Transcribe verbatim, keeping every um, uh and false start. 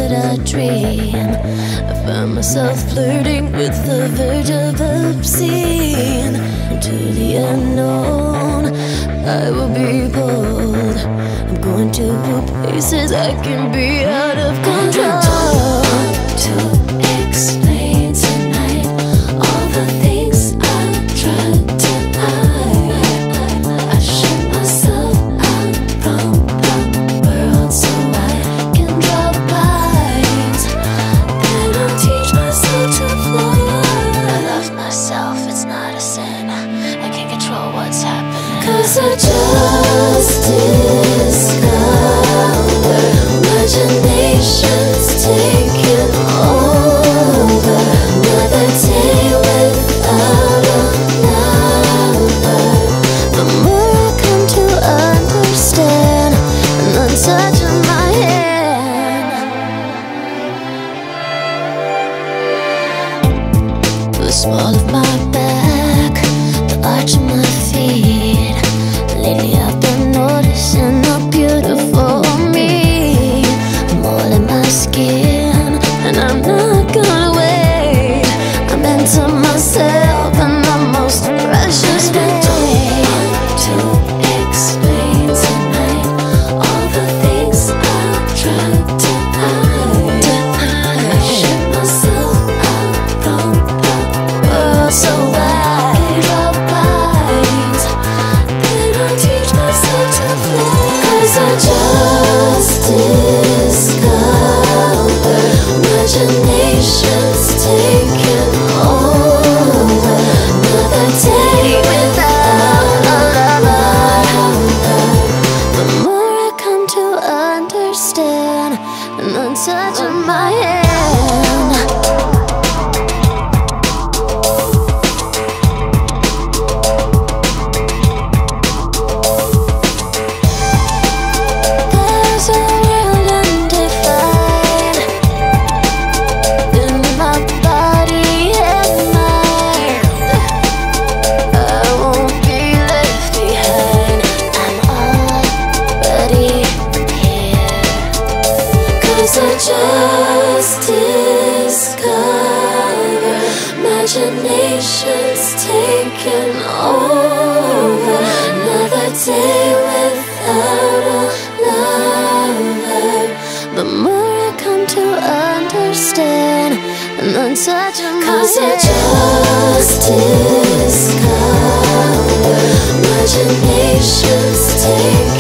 that I dream. I find myself flirting with the verge of obscene. Into the unknown, I will be bold. I'm going to places I can be out of control. To explain tonight all the things I've tried to hide. I shut myself out from the world so I can draw lines. Then I'll teach myself to fly. I love myself, it's not a sin. I can't control what's happening, 'cause I just discovered imagination's taking over. Another day without a lover. The more I come to understand, and the touch of my hand, the small of my back, the arch of my feet. Lately I've been noticing how beautiful me. I'm all in my skin, and I'm not gonna wait. I'm into myself in the most precious way. To explain tonight all the things I've tried to hide. I shut myself out from the world so I draw lines. Then I'll teach myself to fly. 'Cause I just discovered imagination's taking over. Another day without a lover. The more I come to understand, and the touch of my hand. There's a world undefined in my body and mind. I won't be left behind. I'm already here. 'Cause I just discovered imagination's taking over. Another day without a lover. The more I come to understand, and the touch of my hand. 'Cause I just discovered imagination's taking